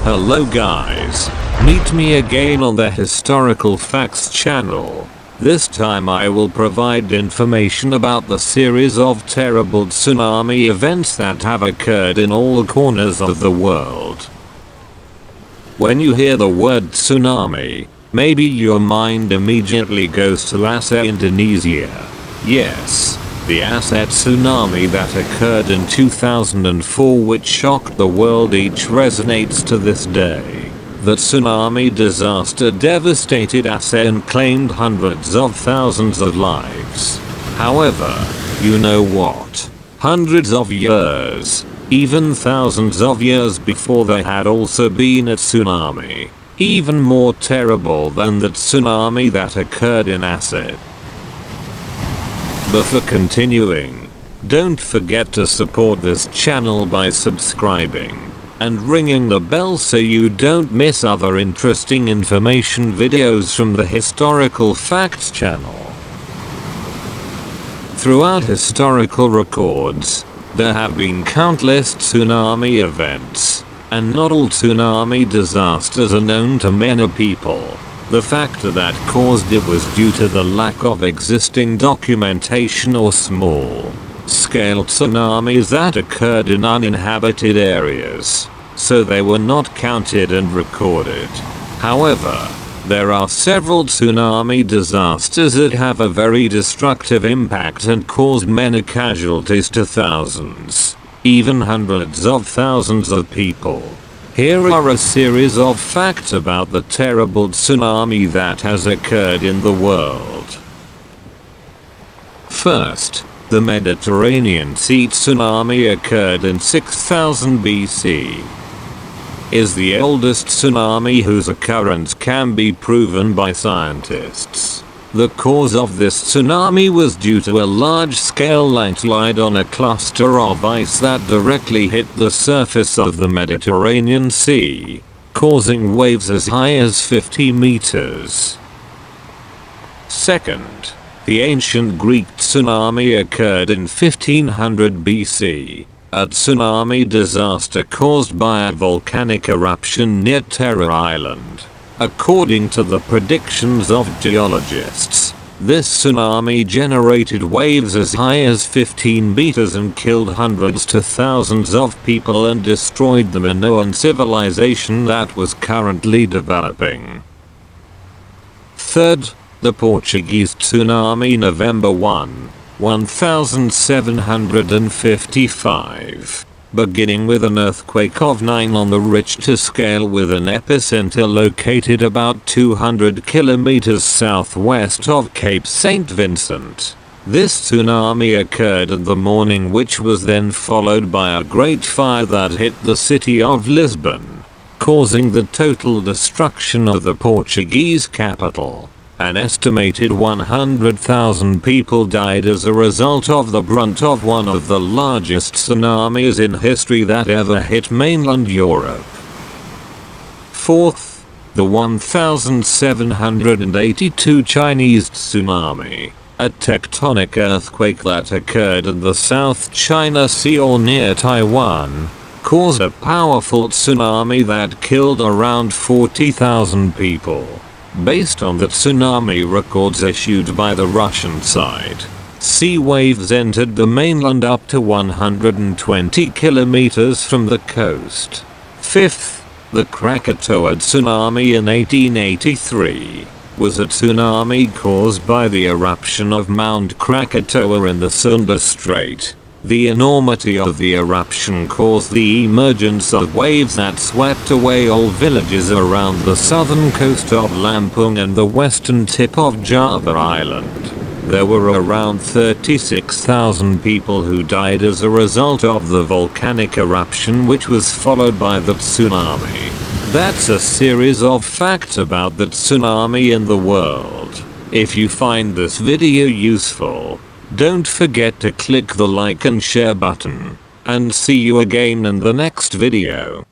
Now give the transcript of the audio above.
Hello guys, meet me again on the Historical Facts channel. This time I will provide information about the series of terrible tsunami events that have occurred in all corners of the world. When you hear the word tsunami, maybe your mind immediately goes to Aceh Indonesia. Yes, the Aceh tsunami that occurred in 2004 which shocked the world resonates to this day. The tsunami disaster devastated Aceh and claimed hundreds of thousands of lives. However, you know what? Hundreds of years, even thousands of years before there had also been a tsunami, even more terrible than the tsunami that occurred in Aceh. Before continuing, don't forget to support this channel by subscribing and ringing the bell so you don't miss other interesting information videos from the Historical Facts channel. Throughout historical records, there have been countless tsunami events, and not all tsunami disasters are known to many people. The factor that caused it was due to the lack of existing documentation or small-scale tsunamis that occurred in uninhabited areas, so they were not counted and recorded. However, there are several tsunami disasters that have a very destructive impact and caused many casualties to thousands, even hundreds of thousands of people. Here are a series of facts about the terrible tsunami that has occurred in the world. First, the Mediterranean Sea tsunami occurred in 6000 BC. Is the oldest tsunami whose occurrence can be proven by scientists. The cause of this tsunami was due to a large-scale landslide on a cluster of ice that directly hit the surface of the Mediterranean Sea, causing waves as high as 50 meters. Second, the ancient Greek tsunami occurred in 1500 BC, a tsunami disaster caused by a volcanic eruption near Terror Island. According to the predictions of geologists, this tsunami generated waves as high as 15 meters and killed hundreds to thousands of people and destroyed the Minoan civilization that was currently developing. Third, the Portuguese tsunami November 1, 1755. Beginning with an earthquake of 9 on the Richter scale with an epicenter located about 200 kilometers southwest of Cape St. Vincent. This tsunami occurred in the morning, which was then followed by a great fire that hit the city of Lisbon, causing the total destruction of the Portuguese capital. An estimated 100,000 people died as a result of the brunt of one of the largest tsunamis in history that ever hit mainland Europe. Fourth, the 1782 Chinese tsunami, a tectonic earthquake that occurred in the South China Sea or near Taiwan, caused a powerful tsunami that killed around 40,000 people. Based on the tsunami records issued by the Russian side, sea waves entered the mainland up to 120 kilometers from the coast. Fifth, the Krakatoa tsunami in 1883 was a tsunami caused by the eruption of Mount Krakatoa in the Sunda Strait. The enormity of the eruption caused the emergence of waves that swept away all villages around the southern coast of Lampung and the western tip of Java Island. There were around 36,000 people who died as a result of the volcanic eruption, which was followed by the tsunami. That's a series of facts about the tsunami in the world. If you find this video useful, don't forget to click the like and share button, and see you again in the next video.